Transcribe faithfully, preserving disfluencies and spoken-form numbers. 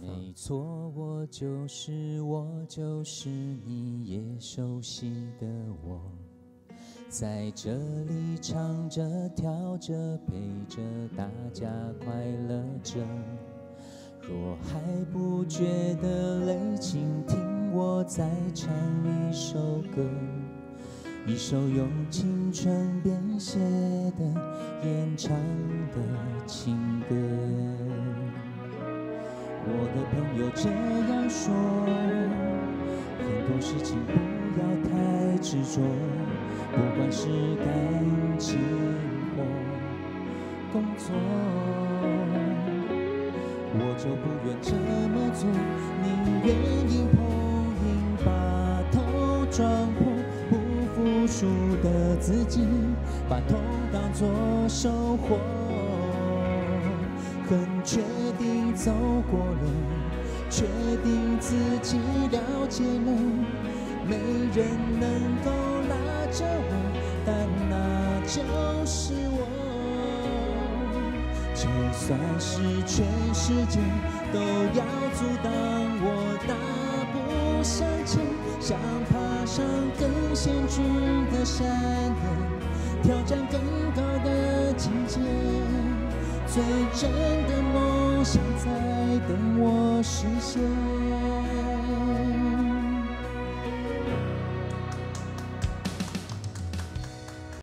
没错，我就是我就是你也熟悉的我，在这里唱着跳着陪着大家快乐着。若还不觉得累，请听我再唱一首歌，一首用青春编写的演唱的情歌。我的朋友这样说，很多事情不要太执着，不管是感情或工作，我就不愿这么做，宁愿硬碰硬把头撞破，不服输的自己把痛当作收获，很确定走过了，确定自己了解了，没人能够拉着我，但那就是我。就算是全世界都要阻挡我大步向前，想爬上更险峻的山岩，挑战更高的境界，最真的梦想在等我实现。